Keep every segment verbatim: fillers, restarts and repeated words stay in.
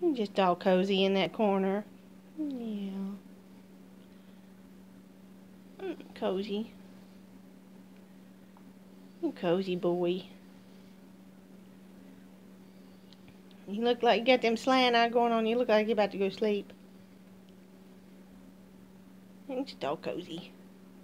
You're just all cozy in that corner. Yeah. Mm, cozy. You cozy boy. You look like you got them slant eye going on. You look like you're about to go sleep. You're just all cozy.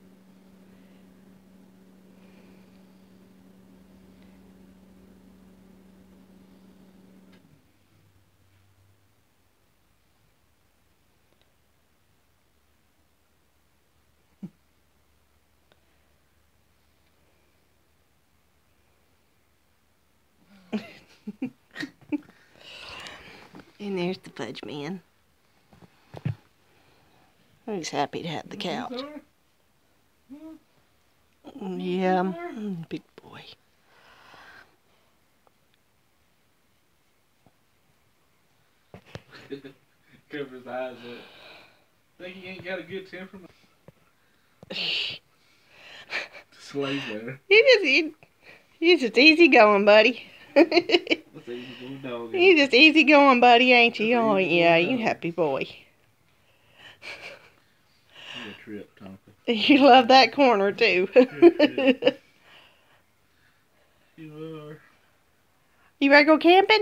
And there's the Fudge Man. He's happy to have the couch. Yeah, mm, big boy. Cover his eyes up. Think he ain't got a good temperament? Slave there. You just you, you just easy going, buddy. That's easy going dog. You just easy going, buddy, ain't you? That's Oh easy yeah, going you dog. happy boy. You a trip, Tonka. You love that corner too. You are. You ready to go camping?